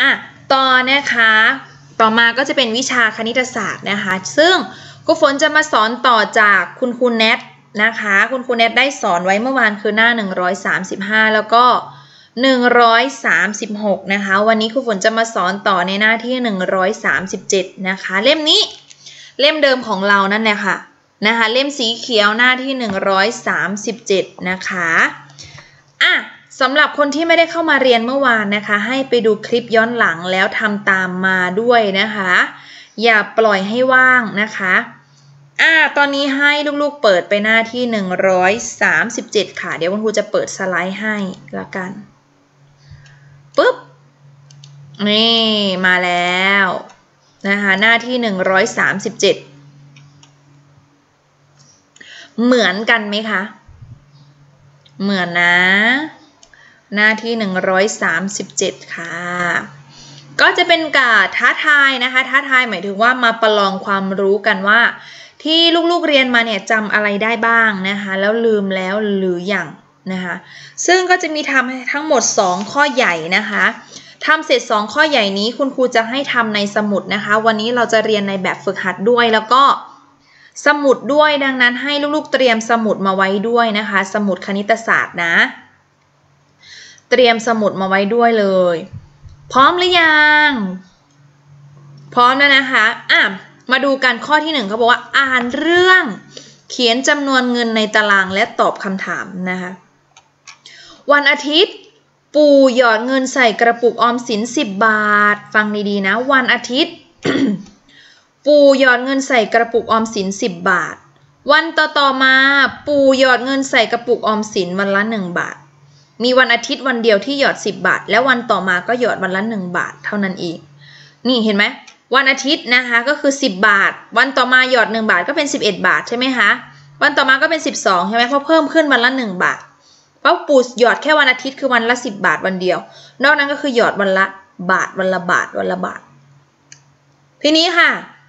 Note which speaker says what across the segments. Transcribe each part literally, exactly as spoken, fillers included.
Speaker 1: อ่ะต่อนะคะต่อมาก็จะเป็นวิชาคณิตศาสตร์นะคะซึ่งครูฝนจะมาสอนต่อจากคุณครูแนทนะคะคุณครูแนทได้สอนไว้เมื่อวานคือหน้าหนึ่งร้อยสามสิบห้าแล้วก็หนึ่งร้อยสามสิบหกนะคะวันนี้ครูฝนจะมาสอนต่อในหน้าที่หนึ่งร้อยสามสิบเจ็ดนะคะเล่มนี้เล่มเดิมของเรานั่นแหละค่ะนะคะเล่มสีเขียวหน้าที่หนึ่งร้อยสามสิบเจ็ดนะคะอ่ะสำหรับคนที่ไม่ได้เข้ามาเรียนเมื่อวานนะคะให้ไปดูคลิปย้อนหลังแล้วทำตามมาด้วยนะคะอย่าปล่อยให้ว่างนะคะอ่ะตอนนี้ให้ลูกๆเปิดไปหน้าที่หนึ่งร้อยสามสิบเจ็ดค่ะเดี๋ยวคุณครูจะเปิดสไลด์ให้ละกันปุ๊บนี่มาแล้วนะคะหน้าที่หนึ่งร้อยสามสิบเจ็ดเหมือนกันไหมคะเหมือนนะหน้าที่หนึ่งร้อยสามสิบเจ็ดค่ะก็จะเป็นการท้าทายนะคะท้าทายหมายถึงว่ามาประลองความรู้กันว่าที่ลูกๆเรียนมาเนี่ยจำอะไรได้บ้างนะคะแล้วลืมแล้วหรือยังนะคะซึ่งก็จะมีทำทั้งหมดสองข้อใหญ่นะคะทำเสร็จสองข้อใหญ่นี้คุณครูจะให้ทำในสมุดนะคะวันนี้เราจะเรียนในแบบฝึกหัดด้วยแล้วก็สมุดด้วยดังนั้นให้ลูกๆเตรียมสมุดมาไว้ด้วยนะคะสมุดคณิตศาสตร์นะเตรียมสมุดมาไว้ด้วยเลยพร้อมหรือยังพร้อมแล้วนะคะอ่ะมาดูกันข้อที่หนึ่งเขาบอกว่าอ่านเรื่องเขียนจำนวนเงินในตารางและตอบคำถามนะคะวันอาทิตย์ปู่หยอดเงินใส่กระปุกออมสินสิบบาทฟังดีๆนะวันอาทิตย์ ปู่หยอดเงินใส่กระปุกออมสินสิบบาทวันต่อๆมาปู่หยอดเงินใส่กระปุกออมสินวันละหนึ่งบาทมีวันอาทิตย์วันเดียวที่หยอดสิบบาทแล้ววันต่อมาก็หยอดวันละหนึ่งบาทเท่านั้นเองนี่เห็นไหมวันอาทิตย์นะคะก็คือสิบบาทวันต่อมาหยอดหนึ่งบาทก็เป็นสิบเอ็ดบาทใช่ไหมคะวันต่อมาก็เป็นสิบสองใช่ไหมเพราะเพิ่มขึ้นวันละหนึ่งบาทเพราะปู่หยอดแค่วันอาทิตย์คือวันละสิบบาทวันเดียวนอกนั้นก็คือหยอดวันละบาทวันละบาทวันละบาททีนี้ค่ะ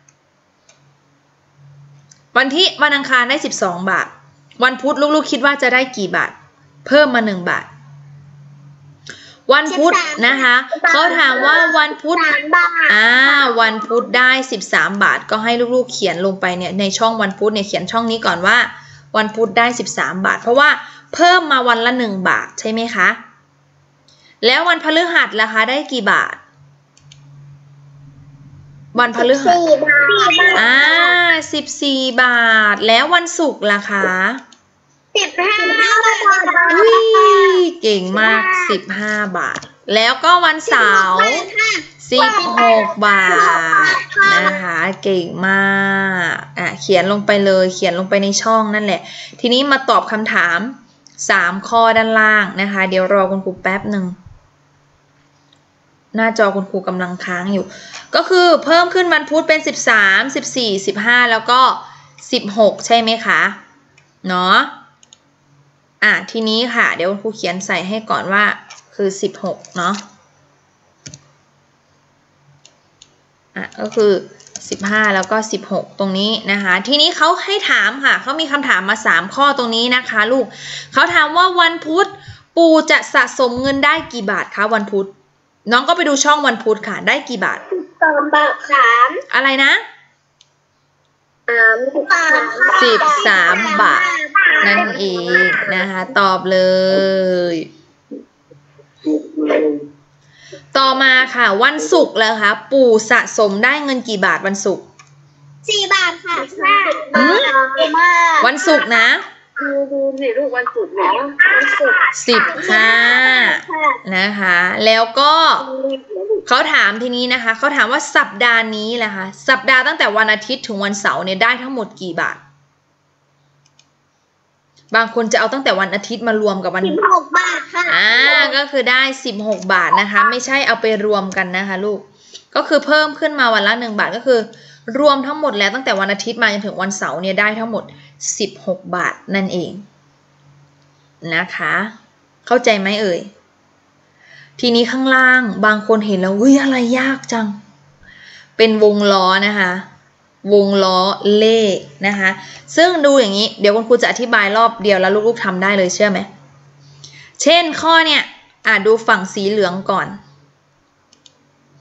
Speaker 1: วันที่วันอังคารได้สิบสองบาทวันพุธลูกๆคิดว่าจะได้กี่บาทเพิ่มมาหนึ่งบาทวันพุธนะคะเขาถามว่าวันพุธอ่าวันพุธได้สิบสามบาทก็ให้ลูกๆเขียนลงไปเนี่ยในช่องวันพุธเนี่ยเขียนช่องนี้ก่อนว่าวันพุธได้สิบสามบาทเพราะว่าเพิ่มมาวันละหนึ่งบาทใช่ไหมคะแล้ววันพฤหัสล่ะคะได้กี่บาทวันพฤหัสอ่าสิบสี่บาทแล้ววันศุกร์ล่ะคะ
Speaker 2: สิบห้าบาท
Speaker 1: เก่งมากสิบห้าบาทแล้วก็วันเสาร์สิบหกบาทนะคะเก่งมากอ่ะเขียนลงไปเลยเขียนลงไปในช่องนั่นแหละทีนี้มาตอบคำถามสามข้อด้านล่างนะคะเดี๋ยวรอคุณครูแป๊บหนึ่งหน้าจอคุณครูกำลังค้างอยู่ก็คือเพิ่มขึ้นวันพุธเป็นสิบสาม สิบสี่ สิบห้าแล้วก็สิบหกใช่ไหมคะเนาะอ่ะทีนี้ค่ะเดี๋ยวครูเขียนใส่ให้ก่อนว่าคือสิบหกเนาะอ่ะก็คือสิบห้าแล้วก็สิบหกตรงนี้นะคะทีนี้เขาให้ถามค่ะเขามีคำถามมาสามข้อตรงนี้นะคะลูกเขาถามว่าวันพุธปู่จะสะสมเงินได้กี่บาทคะวันพุธน้องก็ไปดูช่องวันพุธค่ะได้กี่บาท
Speaker 2: สามบาทสาม
Speaker 1: อะไรนะสิบสามบาทนั่นเองนะคะตอบเลยต่อมาค่ะวันศุกร์แล้วคะปู่สะสมได้เงินกี่บาทวันศุกร์
Speaker 2: สี่บาทค่ะ
Speaker 1: วันศุกร์นะ
Speaker 2: ดูดูสิลูกวันศุกร์แล้ววันศุกร์
Speaker 1: สิบห้านะคะแล้วก็เขาถามทีนี้นะคะเขาถามว่าสัปดาห์นี้แหละค่ะสัปดาห์ตั้งแต่วันอาทิตย์ถึงวันเสาร์เนี่ยได้ทั้งหมดกี่บาทบางคนจะเอาตั้งแต่วันอาทิตย์มารวมกับวัน
Speaker 2: สิบหกบาทค่ะ
Speaker 1: อ่าก็คือได้สิบหกบาทนะคะไม่ใช่เอาไปรวมกันนะคะลูกก็คือเพิ่มขึ้นมาวันละหนึ่งบาทก็คือรวมทั้งหมดแล้วตั้งแต่วันอาทิตย์มาจนถึงวันเสาร์เนี่ยได้ทั้งหมดสิบหกบาทนั่นเองนะคะเข้าใจไหมเอ่ยทีนี้ข้างล่างบางคนเห็นแล้วเฮ้ยอะไรยากจังเป็นวงล้อนะคะวงล้อเลขนะคะซึ่งดูอย่างนี้เดี๋ยวคุณครูจะอธิบายรอบเดียวแล้วลูกๆทำได้เลยเชื่อไหมเช่นข้อเนี่ยอ่ะดูฝั่งสีเหลืองก่อน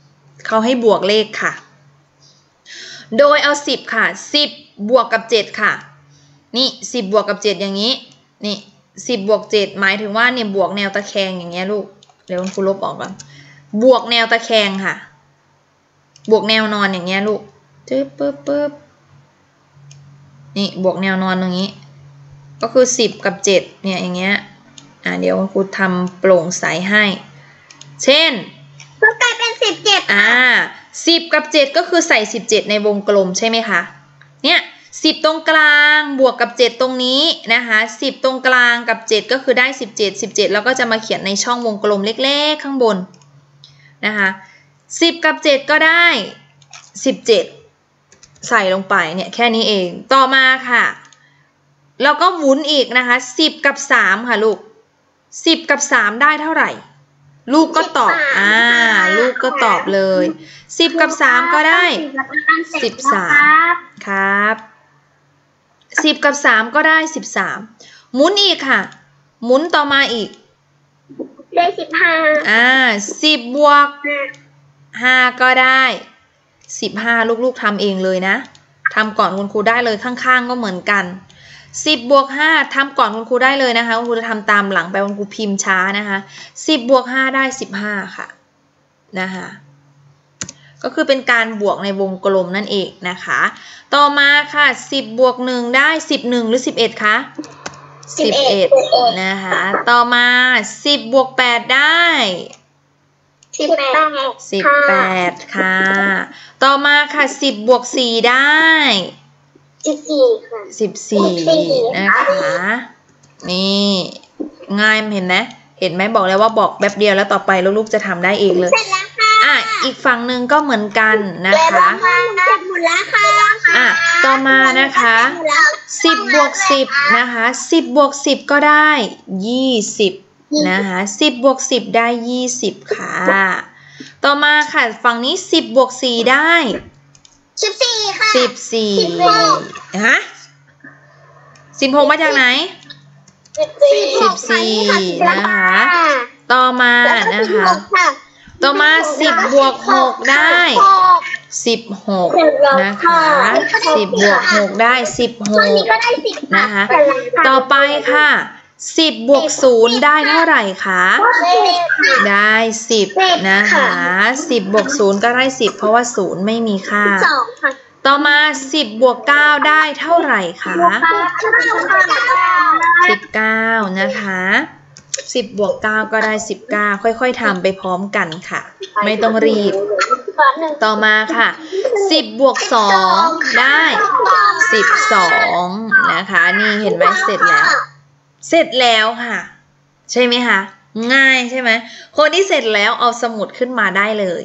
Speaker 1: เขาให้บวกเลขค่ะโดยเอาสิบค่ะสิบบวกกับเจ็ดค่ะนี่สิบบวกกับเจ็ดอย่างนี้นี่สิบบวกเจ็ดหมายถึงว่าเนี่ยบวกแนวตะแคงอย่างเงี้ยลูกเดี๋ยวคุณครูลบออกก่อนบวกแนวตะแคงค่ะบวกแนวนอนอย่างเงี้ยลูกปึ๊บปึ๊บปึ๊บนี่บวกแนวนอนตรงนี้ก็คือสิบกับเจ็ดเนี่ยอย่างเงี้ยอ่าเดี๋ยวคุณครูทำโปร่งใสให้เช่น
Speaker 2: ก็กลายเป็นสิบเจ็ด
Speaker 1: อ่าสิบกับเจ็ดก็คือใส่สิบเจ็ดในวงกลมใช่ไหมคะเนี่ยสิบตรงกลางบวกกับเจ็ดตรงนี้นะคะสิบตรงกลางกับเจ็ดก็คือได้สิบเจ็ด สิบเจ็ดแล้วก็จะมาเขียนในช่องวงกลมเล็กๆข้างบนนะคะสิบกับเจ็ดก็ได้สิบเจ็ดใส่ลงไปเนี่ยแค่นี้เองต่อมาค่ะแล้วก็หมุนอีกนะคะสิบกับสามค่ะลูกสิบกับสามได้เท่าไหร่ลูกก็ตอบอ่าลูกก็ตอบเลยสิบกับสามก็ได้สิบสามครับสิบกับสามก็ได้สิบสามหมุนอีกค่ะหมุนต่อมาอีก
Speaker 2: ได้สิบห้า
Speaker 1: อ่าสิบบวกห้าก็ได้สิบห้าลูกๆทำเองเลยนะทำก่อนคุณครูได้เลยข้างๆก็เหมือนกันสิบบวกห้าทำก่อนคุณครูได้เลยนะคะคุณครูจะทำตามหลังไปคุณครูพิมพ์ช้านะคะสิบบวกห้าได้สิบห้าค่ะนะคะก็คือเป็นการบวกในวงกลมนั่นเองนะคะต่อมาค่ะสิบบวกหนึ่งได้สิบเอ็ดหรือสิบเอ็ดคะสิบเอ็ดนะคะต่อมาสิบบวกแปดได้
Speaker 2: สิบแปด
Speaker 1: สิบแปดค่ะต่อมาค่ะสิบบวกสี่ได้
Speaker 2: สิบสี่ค่ะ
Speaker 1: สิบสี่นะคะนี่ง่ายเห็นไหมเห็นไหมบอกแล้วว่าบอกแป๊บเดียวแล้วต่อไปลูกๆจะทำได้เองเลย
Speaker 2: เสร็จแล้วค่ะ
Speaker 1: อ่ะอีกฝั่งหนึ่งก็เหมือนกันนะคะ
Speaker 2: หมดแล้วค่ะ
Speaker 1: อ่ะต่อมานะคะสิบบวกสิบนะคะสิบบวกสิบก็ได้ยี่สิบนะคะสิบบวกสิบได้ยี่สิบค่ะต่อมาค่ะฝั่งนี้สิบบวกสี่ได้
Speaker 2: สิบสี่ค่ะ
Speaker 1: สิบสี่ฮะสิบหกมาจากไหนสิบสี่นะคะต่อมานะคะต่อมาสิบบวกหกได้สิบหกนะคะสิบบวกหกได้สิบหกนะคะต่อไปค่ะสิบบวกศูนย์ได้เท่าไหร่คะได้สิบนะคะสิบบวกศูนย์ก็ได้สิบเพราะว่าศูนย์ไม่มีค่าต่อมาสิบบวกเก้าได้เท่าไหร่คะสิบเก้านะคะสิบบวกเก้าก็ได้สิบเก้าค่อยๆทำไปพร้อมกันค่ะไม่ต้องรีบต่อมาค่ะสิบบวกสองได้สิบสองนะคะนี่เห็นไหมเสร็จแล้วเสร็จแล้วค่ะใช่ไหมคะง่ายใช่ไหมคนที่เสร็จแล้วเอาสมุดขึ้นมาได้เลย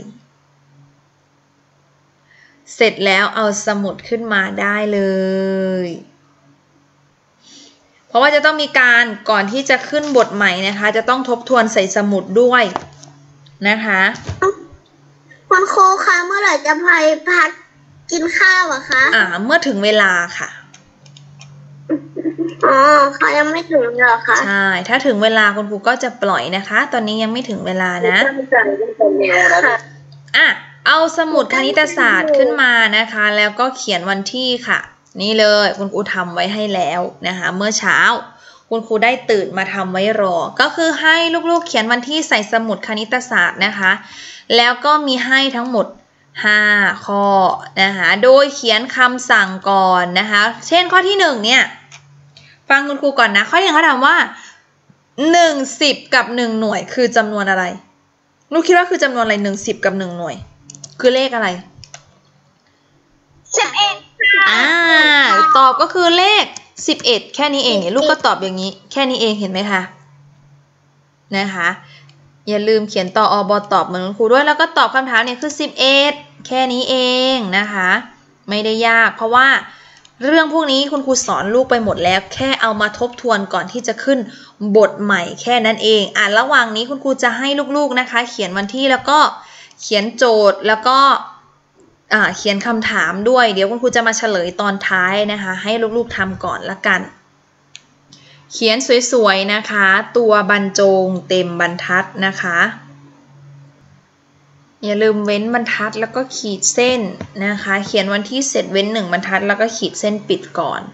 Speaker 1: เสร็จแล้วเอาสมุดขึ้นมาได้เลยเพราะว่าจะต้องมีการก่อนที่จะขึ้นบทใหม่นะคะจะต้องทบทวนใส่สมุดด้วยนะคะ
Speaker 2: คุณครูคะเมื่อไหร่จะพายพักกินข้าวอะคะ
Speaker 1: อ่าเมื่อถึงเวลาค่ะ
Speaker 2: อ๋อเขายังไม่ถึงเหรอคะ
Speaker 1: ใช่ถ้าถึงเวลาคุณครูก็จะปล่อยนะคะตอนนี้ยังไม่ถึงเวลานะอ่ะเอาสมุดคณิตศาสตร์ขึ้นมานะคะแล้วก็เขียนวันที่ค่ะนี่เลยคุณครูทำไว้ให้แล้วนะคะเมื่อเช้าคุณครูได้ตื่นมาทำไว้รอก็คือให้ลูกๆเขียนวันที่ใส่สมุดคณิตศาสตร์นะคะแล้วก็มีให้ทั้งหมดห้าข้อนะคะโดยเขียนคำสั่งก่อนนะคะเช่นข้อที่หนึ่งเนี่ยฟังคุณครูก่อนนะข้อที่หนึ่งเขาถามว่าหนึ่งสิบกับหนึ่งหน่วยคือจำนวนอะไรลูกคิดว่าคือจำนวนอะไรหนึ่งสิบกับหนึ่งหน่วยคือเลขอะไร
Speaker 2: สิบเอ็ด
Speaker 1: อ่าตอบก็คือเลขสิบเอ็ดแค่นี้เองเนี่ยลูกก็ตอบอย่างนี้แค่นี้เองเห็นไหมคะนะคะอย่าลืมเขียนต่ออบตอบเหมือนครูด้วยแล้วก็ตอบคำถามเนี่ยคือสิบเอ็ดแค่นี้เองนะคะไม่ได้ยากเพราะว่าเรื่องพวกนี้คุณครูสอนลูกไปหมดแล้วแค่เอามาทบทวนก่อนที่จะขึ้นบทใหม่แค่นั้นเองอ่ะระหว่างนี้คุณครูจะให้ลูกๆนะคะเขียนวันที่แล้วก็เขียนโจทย์แล้วก็อ่าเขียนคำถามด้วยเดี๋ยวคุณครูจะมาเฉลยตอนท้ายนะคะให้ลูกๆทำก่อนละกันเขียนสวยๆนะคะตัวบรรจงเต็มบรรทัดนะคะอย่าลืมเว้นบรรทัดแล้วก็ขีดเส้นนะคะเขียนวันที่เสร็จเว้นหนึ่งบรรทัดแล้วก็ขีดเส้นปิดก่อน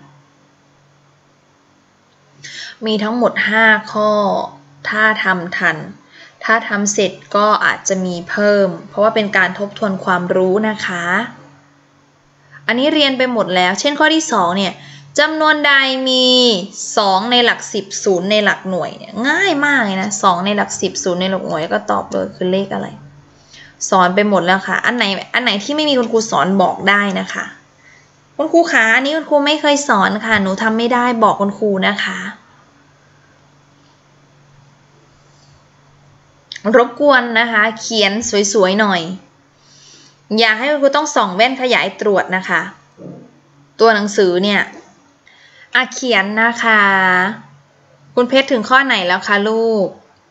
Speaker 1: มีทั้งหมดห้าข้อถ้าทำทันถ้าทำเสร็จก็อาจจะมีเพิ่มเพราะว่าเป็นการทบทวนความรู้นะคะอันนี้เรียนไปหมดแล้วเช่นข้อที่สองเนี่ยจำนวนใดมีสองในหลักสิบศูนย์ในหลักหน่วยเนี่ยง่ายมากเลยนะสองในหลักสิบศูนย์ในหลักหน่วยก็ตอบเลยคือเลขอะไรสอนไปหมดแล้วค่ะอันไหนอันไหนที่ไม่มีคุณครูสอนบอกได้นะคะคุณครูขาอันนี้คุณครูไม่เคยสอนค่ะหนูทำไม่ได้บอกคุณครูนะคะรบกวนนะคะเขียนสวยๆหน่อยอยากให้คุณครูต้องส่องแว่นขยายตรวจนะคะตัวหนังสือเนี่ยอ่ะเขียนนะคะคุณเพชรถึงข้อไหนแล้วคะลูก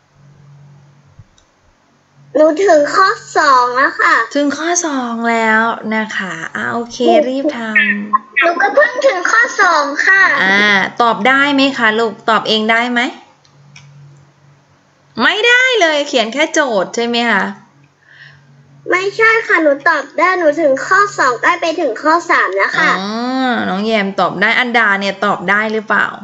Speaker 2: หนูถึงข้อสองแล้วค่ะ
Speaker 1: ถึงข้อสองแล้วนะคะอ่ะโอเครีบทำ
Speaker 2: หนูก็เพิ่งถึงข้อสองค่ะ
Speaker 1: อ่าตอบได้ไหมคะลูกตอบเองได้ไหมไม่ได้เลยเขียนแค่โจทย์ใช่ไหมคะ
Speaker 2: ไม่ใช่ค่ะหนูตอบได้หนูถึงข้อสองใกล้ไปถึงข้อสามแล้วค่ะ
Speaker 1: อ๋อน้องแยมตอบได้อันดาเนี่ยตอบได้หรือเปล่า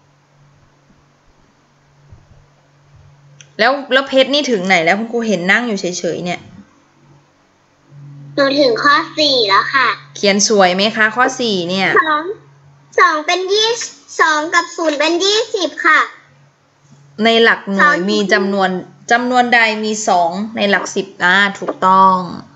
Speaker 1: แล้วแล้วเพชรนี่ถึงไหนแล้วคุณครูเห็นนั่งอยู่เฉยๆเนี่ย
Speaker 2: หนูถึงข้อสี่แล้วค่ะ
Speaker 1: เขียนสวยไหมคะข้อสี่เนี่ย
Speaker 2: สองสองเป็นยี่สองกับศูนย์เป็นยี่สิบค่ะ
Speaker 1: ในหลักหน่วยมีจำนวนจำนวนใดมีสองในหลักสิบอ่าถูกต้อง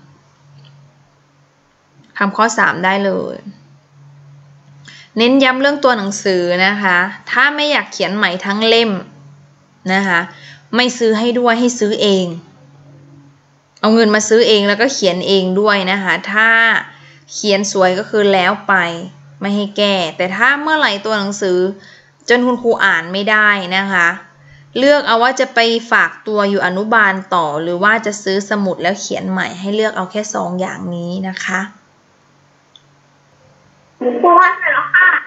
Speaker 1: ทำข้อสามได้เลยเน้นย้ำเรื่องตัวหนังสือนะคะถ้าไม่อยากเขียนใหม่ทั้งเล่มนะคะไม่ซื้อให้ด้วยให้ซื้อเองเอาเงินมาซื้อเองแล้วก็เขียนเองด้วยนะคะถ้าเขียนสวยก็คือแล้วไปไม่ให้แก้แต่ถ้าเมื่อไหร่ตัวหนังสือจนคุณครูอ่านไม่ได้นะคะเลือกเอาว่าจะไปฝากตัวอยู่อนุบาลต่อหรือว่าจะซื้อสมุดแล้วเขียนใหม่ให้เลือกเอาแค่สองอย่างนี้นะคะ
Speaker 2: ครูว่าเสร็จแล้วค่ะ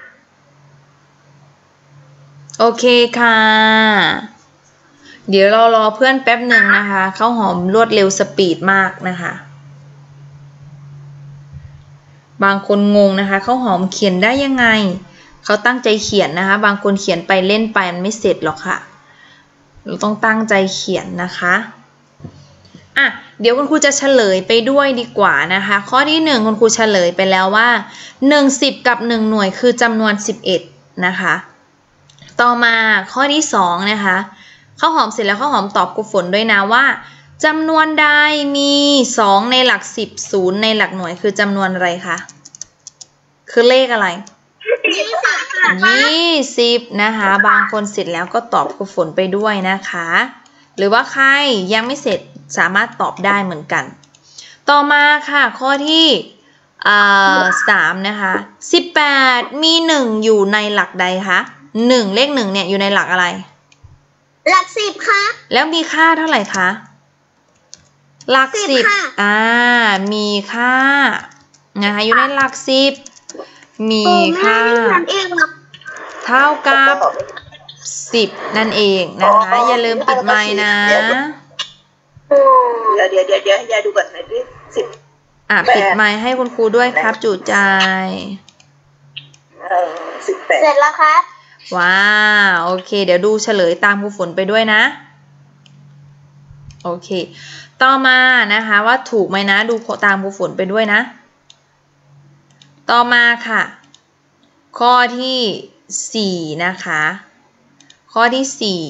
Speaker 1: โอเคค่ะเดี๋ยวเรารอเพื่อนแป๊บหนึ่งนะคะข้าวหอมรวดเร็วสปีดมากนะคะบางคนงงนะคะข้าวหอมเขียนได้ยังไงเขาตั้งใจเขียนนะคะบางคนเขียนไปเล่นไปมันไม่เสร็จหรอกค่ะเราต้องตั้งใจเขียนนะคะอ่ะเดี๋ยวคุณครูจะเฉลยไปด้วยดีกว่านะคะข้อที่หนึ่งคุณครูเฉลยไปแล้วว่าหนึ่งสิบกับหนึ่งหน่วยคือจำนวนสิบเอ็ดนะคะต่อมาข้อที่สองนะคะข้าวหอมเสร็จแล้วข้าวหอมตอบครูฝนด้วยนะว่าจำนวนใดมีสองในหลักสิบศูนย์ในหลักหน่วยคือจำนวนอะไรคะคือเลขอะไร
Speaker 2: ยี่สิบ
Speaker 1: ยี่สิบนะคะบางคนเสร็จแล้วก็ตอบครูฝนไปด้วยนะคะหรือว่าใครยังไม่เสร็จสามารถตอบได้เหมือนกันต่อมาค่ะข้อที่สามนะคะสิบแปดมีหนึ่งอยู่ในหลักใดคะหนึ่งเลขหนึ่งเนี่ยอยู่ในหลักอะไร
Speaker 2: หลักสิบค่ะ
Speaker 1: แล้วมีค่าเท่าไหร่คะหลักสิบอ่ามีค่านะคะอยู่ในหลักสิบมีค่าเท่ากับสิบนั่นเองนะคะอย่าลืมปิดไมค์นะ
Speaker 2: เดี๋ยวเดี๋ยวเดี๋ยวเดี๋ยวอย่าดูก่อนนะดิสิบ
Speaker 1: อ่ะปิดไมค์ให้คุณครูด้วยครับจู่ใจ
Speaker 2: เออสิบแปดเสร็จแล้วครับ
Speaker 1: ว้าโอเคเดี๋ยวดูเฉลยตามครูฝนไปด้วยนะโอเคต่อมานะคะว่าถูกไหมนะดูตามครูฝนไปด้วยนะต่อมาค่ะข้อที่สี่นะคะข้อที่สี่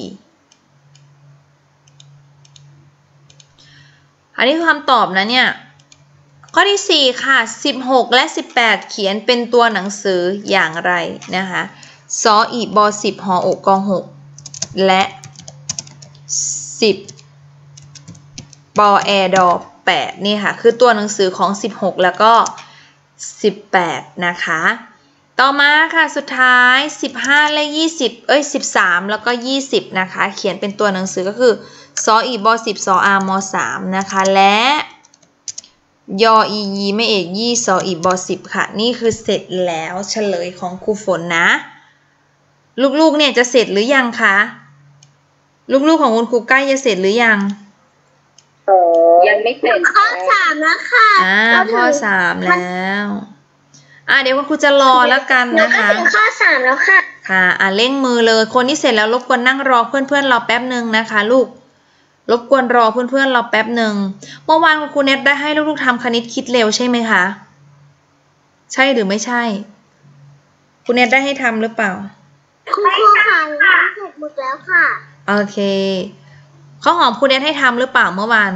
Speaker 1: อันนี้คือคำตอบนะเนี่ยข้อที่สี่ค่ะสิบหกและสิบแปดเขียนเป็นตัวหนังสืออย่างไรนะคะสออีบอสิบหออกกอหกและสิบปอแอดอแปดนี่ค่ะคือตัวหนังสือของสิบหกแล้วก็สิบแปดนะคะต่อมาค่ะสุดท้ายสิบห้าและยี่สิบเอ้ยสิบสามแล้วก็ยี่สิบนะคะเขียนเป็นตัวหนังสือก็คือสออีบอสิบสออามอสามนะคะและยออียีไม่เอกยี่สออีบอสิบค่ะนี่คือเสร็จแล้วเฉลยของครูฝนนะลูกๆเนี่ยจะเสร็จหรือยังคะลูกๆของคุณครูใกล้จะเสร็จหรือยัง
Speaker 2: ก
Speaker 3: ยังไม่เสร็จ
Speaker 2: ข้อสามแล้วค่ะ
Speaker 1: อ่าข้อสามแล้วอ่าเดี๋ยวคุณครูจะรอแล้วกัน
Speaker 2: หนู
Speaker 1: นะ
Speaker 2: ก็
Speaker 1: คะ
Speaker 2: ถึงข้อสามแล้วค่ะ
Speaker 1: ค่ะอ่าเร่งมือเลยคนที่เสร็จแล้วรบกวนนั่งรอเพื่อนๆรอแป๊บหนึ่งนะคะลูกรบกวนรอเพื่อนๆรอแป๊บหนึ่งเมื่อวานคุณครูเน็ตได้ให้ลูกๆทำคณิตคิดเร็วใช่ไหมคะใช่หรือไม่ใช่คุณเน็ตได้ให้ทำหรือเปล่า
Speaker 2: คุณครูค่ะหนูทำเสร็จหมดแล้วค่ะ
Speaker 1: โอเคข้าวหอมคุณเน็ตให้ทำหรือเปล่าเมื่อวาน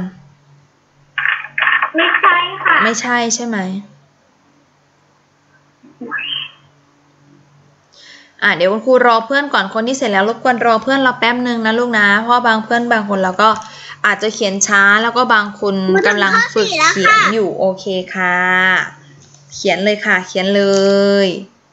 Speaker 2: ไม่ใช่ค่ะ
Speaker 1: ไม่ใช่ใช่ไหมอ่ะเดี๋ยวคุณครูรอเพื่อนก่อนคนที่เสร็จแล้วรบกวนรอเพื่อนเราแป๊บนึงนะลูกนะเพราะบางเพื่อนบางคนเราก็อาจจะเขียนช้าแล้วก็บางคนกำลังฝึกเขียนอยู่โอเคค่ะเขียนเลยค่ะเขียนเลย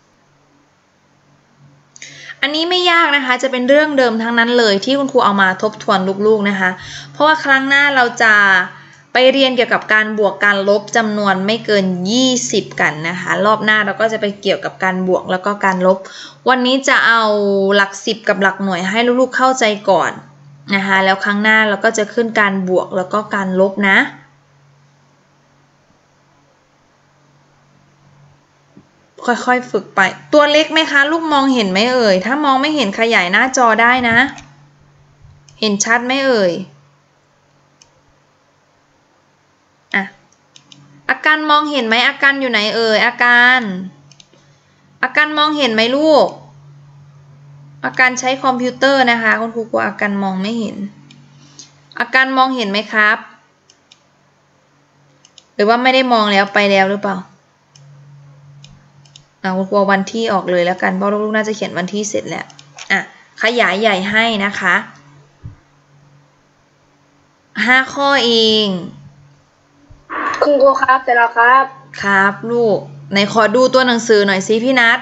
Speaker 1: อันนี้ไม่ยากนะคะจะเป็นเรื่องเดิมทั้งนั้นเลยที่คุณครูเอามาทบทวนลูกๆนะคะเพราะว่าครั้งหน้าเราจะไปเรียนเกี่ยวกับการบวกการลบจำนวนไม่เกินยี่สิบกันนะคะรอบหน้าเราก็จะไปเกี่ยวกับการบวกแล้วก็การลบวันนี้จะเอาหลักสิบกับหลักหน่วยให้ลูกๆเข้าใจก่อนนะคะแล้วครั้งหน้าเราก็จะขึ้นการบวกแล้วก็การลบนะค่อยๆฝึกไปตัวเล็กไหมคะลูกมองเห็นไหมเอ่ยถ้ามองไม่เห็นขยายหน้าจอได้นะเห็นชัดไหมเอ่ยอ่ะอาการมองเห็นไหมอาการอยู่ไหนเอ่ยอาการอาการมองเห็นไหมลูกอาการใช้คอมพิวเตอร์นะคะคุณครูกลัวอาการมองไม่เห็นอาการมองเห็นไหมครับหรือว่าไม่ได้มองแล้วไปแล้วหรือเปล่าเอาคุณครูวันที่ออกเลยแล้วกันเพราะลูกๆน่าจะเขียนวันที่เสร็จแล้วอ่ะขยายใหญ่ให้นะคะห้าข้อเอง
Speaker 3: คุณครูครับเสร็จแล้วครับ
Speaker 1: ครับลูกไหนขอดูตัวหนังสือหน่อยสิพี่นัท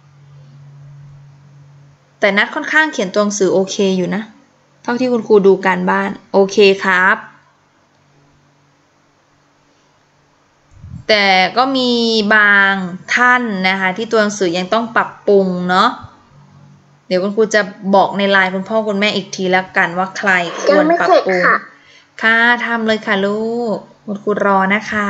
Speaker 1: แต่นัทค่อนข้างเขียนตัวหนังสือโอเคอยู่นะเท่าที่คุณครูดูการบ้านโอเคครับแต่ก็มีบางท่านนะคะที่ตัวหนังสือยังต้องปรับปรุงเนาะเดี๋ยวคุณครูจะบอกในไลน์คุณพ่อคุณแม่อีกทีแล้วกันว่าใครควรปรับปรุงค่ะทำเลยค่ะลูกคุณครูรอนะคะ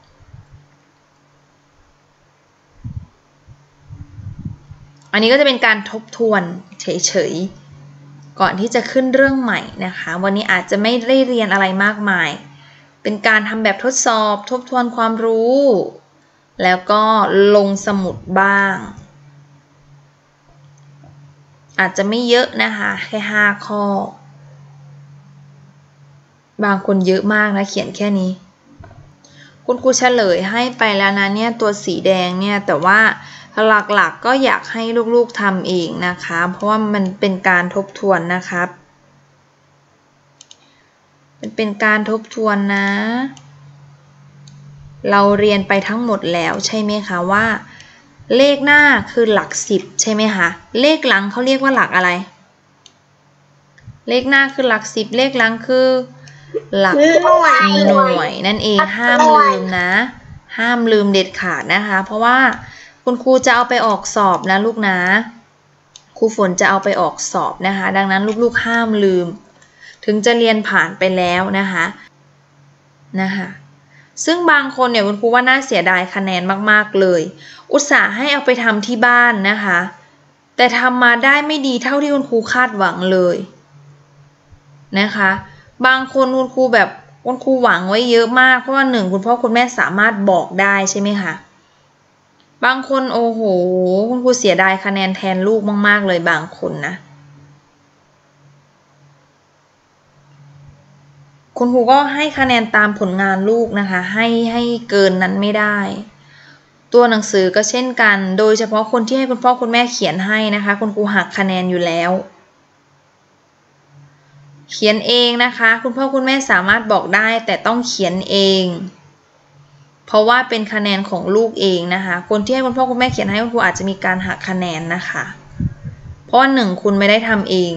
Speaker 1: อันนี้ก็จะเป็นการทบทวนเฉยๆก่อนที่จะขึ้นเรื่องใหม่นะคะวันนี้อาจจะไม่ได้เรียนอะไรมากมายเป็นการทำแบบทดสอบทบทวนความรู้แล้วก็ลงสมุดบ้างอาจจะไม่เยอะนะคะแค่ห้าข้อบางคนเยอะมากนะเขียนแค่นี้คุณครูเฉลยให้ไปแล้วนะเนี่ยตัวสีแดงเนี่ยแต่ว่าหลักๆ ก็อยากให้ลูกๆทำเองนะคะเพราะว่ามันเป็นการทบทวนนะครับมันเป็นการทบทวนนะเราเรียนไปทั้งหมดแล้วใช่ไหมคะว่าเลขหน้าคือหลักสิบใช่ไหมคะเลขหลังเขาเรียกว่าหลักอะไรเลขหน้าคือหลักสิบเลขหลังคือหลักหน่วยนั่นเองห้ามลืมนะห้ามลืมเด็ดขาดนะคะเพราะว่าคุณครูจะเอาไปออกสอบนะลูกนะครูฝนจะเอาไปออกสอบนะคะดังนั้นลูกๆห้ามลืมถึงจะเรียนผ่านไปแล้วนะคะนะคะซึ่งบางคนเนี่ยคุณครูว่าน่าเสียดายคะแนนมากๆเลยอุตส่าห์ให้เอาไปทำที่บ้านนะคะแต่ทำมาได้ไม่ดีเท่าที่คุณครูคาดหวังเลยนะคะบางคนคุณครูแบบคุณครูหวังไว้เยอะมากเพราะว่าหนึ่งคุณพ่อคุณแม่สามารถบอกได้ใช่ไหมคะบางคนโอ้โหคุณครูเสียดายคะแนนแทนลูกมากๆเลยบางคนนะคุณครูก็ให้คะแนนตามผลงานลูกนะคะให้ให้เกินนั้นไม่ได้ตัวหนังสือก็เช่นกันโดยเฉพาะคนที่ให้คุณพ่อคุณแม่เขียนให้นะคะคุณครูหักคะแนนอยู่แล้วเขียนเองนะคะคุณพ่อคุณแม่สามารถบอกได้แต่ต้องเขียนเองเพราะว่าเป็นคะแนนของลูกเองนะคะคนที่ให้คุณพ่อคุณแม่เขียนให้คุณครูอาจจะมีการหักคะแนนนะคะเพราะว่าหนึ่งคุณไม่ได้ทำเอง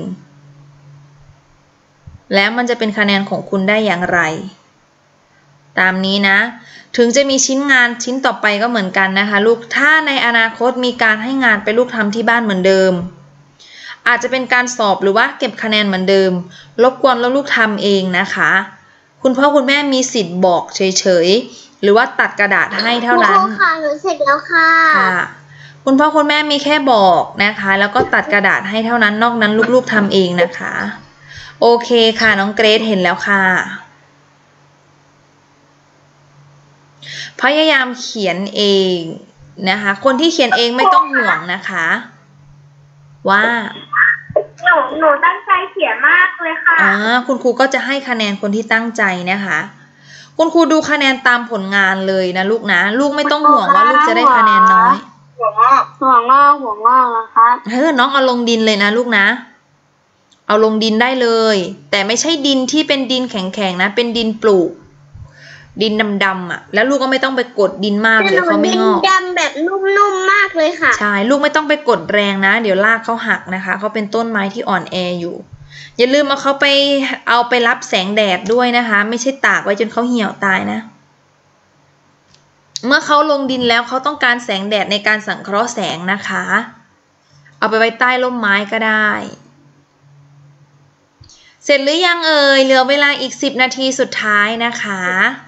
Speaker 1: แล้วมันจะเป็นคะแนนของคุณได้อย่างไรตามนี้นะถึงจะมีชิ้นงานชิ้นต่อไปก็เหมือนกันนะคะลูกถ้าในอนาคตมีการให้งานไปลูกทำที่บ้านเหมือนเดิมอาจจะเป็นการสอบหรือว่าเก็บคะแนนเหมือนเดิมรบกวนแล้วลูกทำเองนะคะคุณพ่อคุณแม่มีสิทธิ์บอกเฉยๆหรือว่าตัดกระดาษให้เท่านั้น
Speaker 2: คุณครูค่ะหนูเสร็จแล้วค่ะ
Speaker 1: ค่ะคุณพ่อคุณแม่มีแค่บอกนะคะ แล้วก็ตัดกระดาษให้เท่านั้นนอกนั้นลูกๆทำเองนะคะโอเคค่ะน้องเกรซเห็นแล้วค่ะพยายามเขียนเองนะคะคนที่เขียนเองไม่ต้องห่วงนะคะว่า
Speaker 2: หนูหนูตั้งใจเขียนมากเลยค่ะ
Speaker 1: อ่าคุณครูก็จะให้คะแนนคนที่ตั้งใจนะคะคุณครูดูคะแนนตามผลงานเลยนะลูกนะลูกไม่ต้องห่วงว่าลูกจะได้คะแนนน้อย
Speaker 2: หัวงอกหัวงอกหัวงอกนะคะ
Speaker 1: เฮ้ยน้องเอาลงดินเลยนะลูกนะเอาลงดินได้เลยแต่ไม่ใช่ดินที่เป็นดินแข็งๆนะเป็นดินปลูกดินดำๆอ่ะแล้วลูกก็ไม่ต้องไปกดดินมากเดี๋ยวเขาไม่งอก
Speaker 2: ดินดำแบบนุ่มๆมากเลยค่ะ
Speaker 1: ใช่ลูกไม่ต้องไปกดแรงนะเดี๋ยวรากเขาหักนะคะเขาเป็นต้นไม้ที่อ่อนแออยู่อย่าลืมเอาเขาไปเอาไปรับแสงแดดด้วยนะคะไม่ใช่ตากไว้จนเขาเหี่ยวตายนะเมื่อเขาลงดินแล้วเขาต้องการแสงแดดในการสังเคราะห์แสงนะคะเอาไปไว้ใต้ร่มไม้ก็ได้เสร็จหรือยังเอ่ยเหลือเวลาอีกสิบนาทีสุดท้ายนะคะ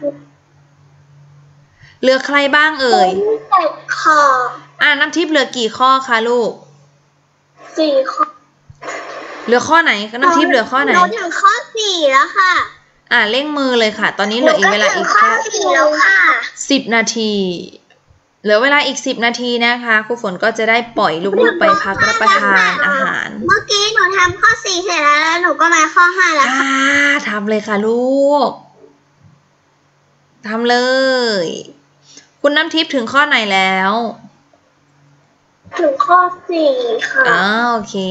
Speaker 1: เหลือใครบ้างเอ่ย
Speaker 2: ข้อ
Speaker 1: อ่าน้ำทิพย์เหลือกี่ข้อคะลูก
Speaker 2: สี่ข้อ
Speaker 1: เหลือข้อไหนน้ำทิพย์เหลือข้อไหน
Speaker 2: เราถึงข้อสี่แล้วค่ะ
Speaker 1: อ่าเร่งมือเลยค่ะตอนนี้เหลืออีกเวลาอีกแค่สิบนาทีเหลือเวลาอีกสิบนาทีนะคะครูฝนก็จะได้ปล่อยลูกๆไปพักรับประทานอาหาร
Speaker 2: เมื่อกี้หนูทำข้อสี่เสร็จแล้วแล้วหนูก็มาข้อห้าแล้วค่ะ
Speaker 1: ทำเลยค่ะลูกทำเลยคุณน้ำทิพย์ถึงข้อไหนแล้ว
Speaker 2: ถึงข้อสี่ค่ะ
Speaker 1: อ้าวโอเค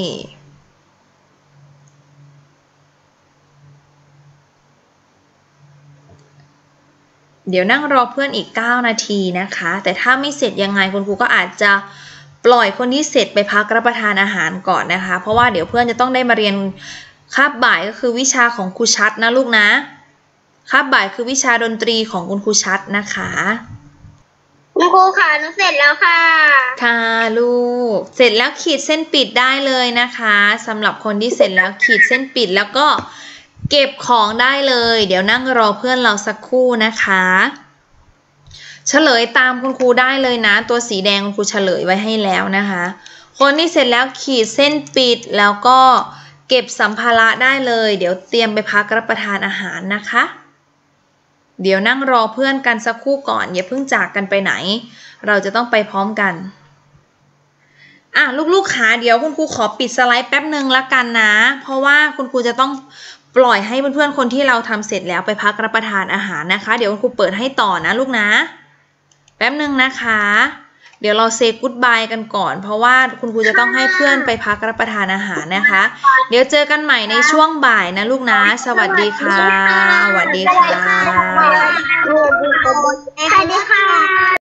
Speaker 1: เดี๋ยวนั่งรอเพื่อนอีกเก้านาทีนะคะแต่ถ้าไม่เสร็จยังไงคุณครูก็อาจจะปล่อยคนที่เสร็จไปพักรับประทานอาหารก่อนนะคะเพราะว่าเดี๋ยวเพื่อนจะต้องได้มาเรียนคาบบ่ายก็คือวิชาของครูชัดนะลูกนะคาบบ่ายคือวิชาดนตรีของคุณครูชัดนะคะ
Speaker 2: คุณครูค่ะหนูเสร็จแล้วค่ะ
Speaker 1: ค่ะลูกเสร็จแล้วขีดเส้นปิดได้เลยนะคะสำหรับคนที่เสร็จแล้วขีดเส้นปิดแล้วก็เก็บของได้เลยเดี๋ยวนั่งรอเพื่อนเราสักครู่นะคะเฉลยตามคุณครูได้เลยนะตัวสีแดงคุณครูเฉลยไว้ให้แล้วนะคะคนที่เสร็จแล้วขีดเส้นปิดแล้วก็เก็บสัมภาระได้เลยเดี๋ยวเตรียมไปพักรับประทานอาหารนะคะเดี๋ยวนั่งรอเพื่อนกันสักครู่ก่อนอย่าเพิ่งจากกันไปไหนเราจะต้องไปพร้อมกันอ่ะลูกๆขาเดี๋ยวคุณครูขอปิดสไลด์แป๊บนึงละกันนะเพราะว่าคุณครูจะต้องปล่อยให้เพื่อนๆคนที่เราทำเสร็จแล้วไปพักรับประทานอาหารนะคะเดี๋ยวคุณครูเปิดให้ต่อนะลูกนะแป๊บนึงนะคะเดี๋ยวเราเซย์กู๊ดบายกันก่อนเพราะว่าคุณครูจะต้องให้เพื่อนไปพักรับประทานอาหารนะคะเดี๋ยวเจอกันใหม่ในช่วงบ่ายนะลูกนะสวัสดีค่ะสวัสดีค่ะ
Speaker 2: สวัสดีค่ะ